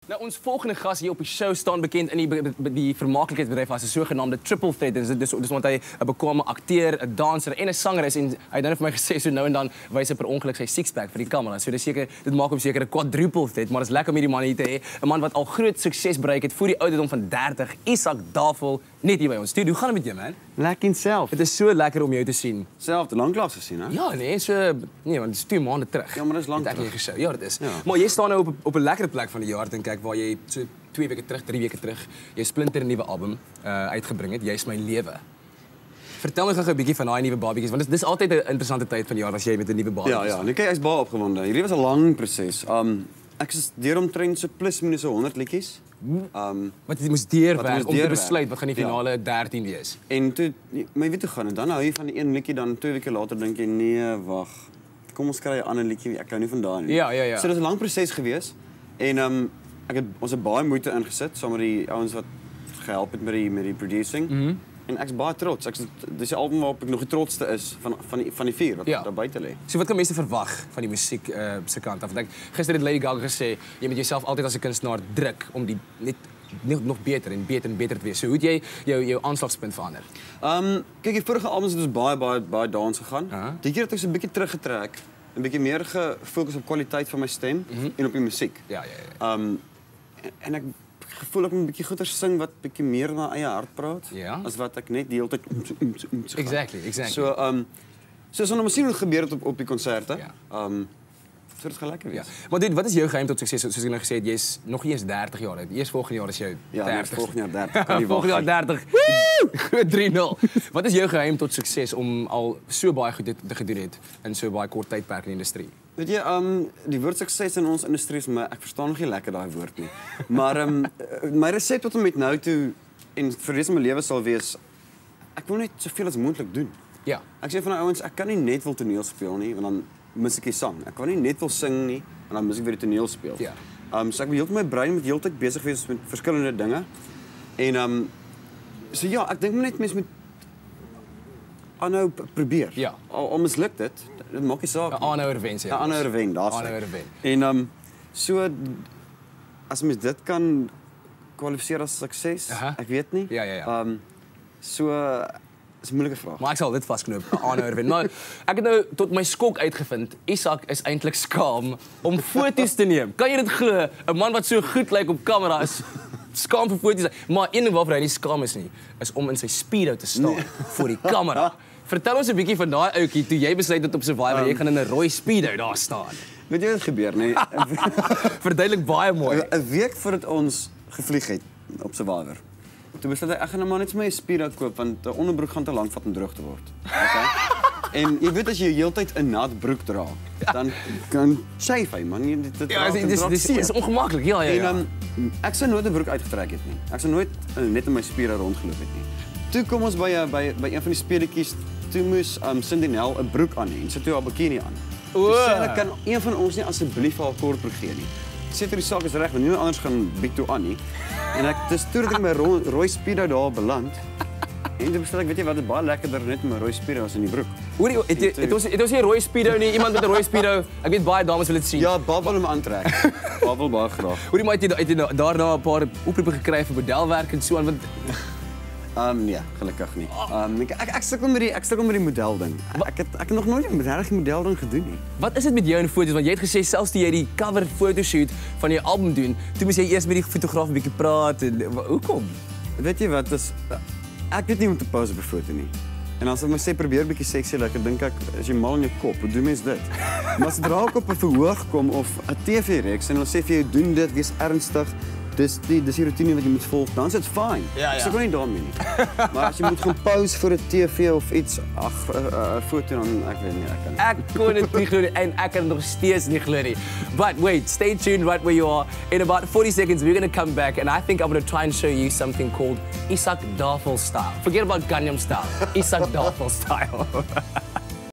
Nou, ons volgende gas hier op die show staan bekend in die vermaaklikheidsbedryf as 'n sogenaamde triple threat. Dis omdat hy 'n bekwame akteur, 'n danser en 'n sanger is en hy het nou vir my gesê so nou en dan wys hy per ongeluk sy sixpack vir die kamera. So dis seker dit maak hom seker 'n quadruple threat, maar dit is lekker om hierdie man hier te hê. 'n Man wat al groot sukses bereik het voor die ouderdom van 30, Izak Davel, net hier by ons. Hoe gaan dit met jou, man? Lekker self. Dit is so lekker om jou te sien. Self te lanklaas gesien, hè? Ja, nee, nee, want dit is 2 maande terug. Ja, maar dis lank terug. terug. Ja, dit is. Ja. Maar jy staan nou op 'n lekker plek van die jaar dink ek waar jy so 2 weke terug, 3 weke terug, jy splinter 'n nuwe album uitgebring het. Jy's my Lewe. Vertel my gou 'n bietjie van daai nuwe babietjies want dis altyd 'n interessante tyd van die jaar as jy met 'n nuwe babie is. Ja, nee, kyk, ek's baie opgewonde. Hierdie was 'n lang proses. Ek is deur omtrent so plus minus 100 liedjies. Wat jy moes deurwerk om te besluit wat gaan die finale 13 wees. En toe, maar weet jy gaan, dan hou jy van die een liedjie, dan 2 weke later dink jy nee, wag. Kom ons kry 'n ander liedjie. Ek hou nie van daai nie. Ja. So dis 'n lang proses gewees. En ons het baie moeite ingesit saam met die ouens wat gehelp het met die producing. En ek's baie trots. Dis die album waarop ek nog die trotsste is van die 4 wat daar buite lê. So wat kan mense verwag van die musiek se kant af? Want gister het Lady Gaga gesê jy moet jouself altyd as 'n kunstenaar druk om die net nog beter en beter te wees. So hoe het jy jou aanslagspunt verander? Kyk, die vorige albums het ons baie dans gegaan. Die keer het ek so 'n bietjie teruggetrek, 'n bietjie meer gefokus op kwaliteit van my stem en op die musiek. Ja. En ek gevoel ek moet 'n bietjie goeie sing wat bietjie meer na eie hart praat as wat ek net die hele tyd Exactly. So ons gaan sien hoe gebeur het op die konserte. So dit gaan lekker wees. Maar dit wat is jou geheim tot sukses? Soos ek nou gesê het, jy's nog nie eens 30 jaar oud. Eers volgende jaar is jy 30. Ja, volgende jaar 30. Kan nie volgende jaar 30. Groot 3-0. Wat is jou geheim tot sukses om al so baie goed te gedoen het in so baie kort tydperk in die industrie? Weet jy, die woord sukses in ons industrie is ek verstaan nog nie lekker daai woord nie. Maar my resep tot en met nou toe en vir die res van my lewe sal wees, ek wil net soveel as moontlik doen. Ja. Ek sê van die ouens, ek kan nie net wil toneel speel nie, want dan mis ek die sang. Ek kan nie net wil sing nie, want dan mis ek weer die toneel speel. Ja. So ek wil my brein met heeltyd besig wees met verskillende dinge. En so ja, ek dink net mense moet aanhou probeer. Ja. Al misluk dit maak nie saak. 'n aanhouer wen sê. 'n aanhouer wen, daar's hy. Aanhouer wen. En so as mens dit kan kwalifiseer as sukses, ek weet nie. Ja. So is 'n moeilike vraag. Maar ek sal dit vasknoop, 'n aanhouer wen. Maar ek het nou tot my skok uitgevind, Izak is eintlik skaam om foto's te neem. Kan jy dit glo? 'n Man wat so goed lyk op kamera is skaam vir foto's. Maar een ding waarvoor hy nie skaam is nie, is om in sy speedo te staan voor die kamera. Vertel ons 'n bietjie van daai ouetjie toe jy besluit het op Survivor jy gaan in 'n rooi speedo daar staan. Weet jy wat gebeur nie? Verduidelik baie mooi. 'n Week voordat ons gevlieg het op Survivor. Toe besluit ek gaan nou maar net vir my 'n speedo koop want 'n onderbroek gaan te lank vat om droog te word. Okay? En jy weet as jy heeltyd 'n nat broek dra, dan kan chafe hy man. Dit is ongemaklik. Ja. En ek sou nooit 'n broek uitgetrek het nie. Ek sou nooit net in my speedo rondgeloop het nie. Toe kom ons by een van die speletjies, toe moes Cindy-Nel 'n broek aan hê en sy toe haar bikini aan. Sê kan een van ons nie asseblief haar kortbroek gee nie. Sê toe die saak is reg, want niemand anders gaan bied toe aan nie. En toe het ek my rooi speedo daar beland. En toe besluit ek, weet jy wat, dit is baie lekkerder net met my rooi speedo as in die broek. Hoorie, het ons nie 'n rooi speedo nie, iemand met 'n rooi speedo. Ek weet baie dames wil dit sien. Ja, Bob wil hom aantrek. Bob wil baie graag. Hoorie, maar het jy daarna 'n paar oproepe gekry vir modelwerk en so aan want nee, gelukkig nie. Ek sukkel met die model ding. Ek het nog nooit 'n regte model ding gedoen nie. Wat is dit met jou en foto's? Want jy het gesê selfs toe jy die cover fotoshoot van jou album doen, toe moes jy eers met die fotograaf 'n bietjie praat en hoekom? Weet jy wat, ek weet nie om te pose op 'n foto nie. En as ek my sê probeer 'n bietjie sexy lyk, dink ek as jy mal in jou kop, hoe doen mens dit? Maar as dra ek op 'n verhoog kom of 'n TV-reeks en hulle sê vir jou doen dit, wees ernstig. Dis die routine wat jy moet volg, dan is dit fyn. Ek sê nie daarmee nie. Maar as jy moet gaan pose vir 'n TV of iets, 'n foto dan ek weet nie, ek kon dit nie glo en ek kan nog steeds nie glo nie. But wait, stay tuned right where you are. In about 40 seconds we're going to come back and I think I'm going to try and show you something called Izak Davel style. Forget about Gangnam style. Izak Davel style.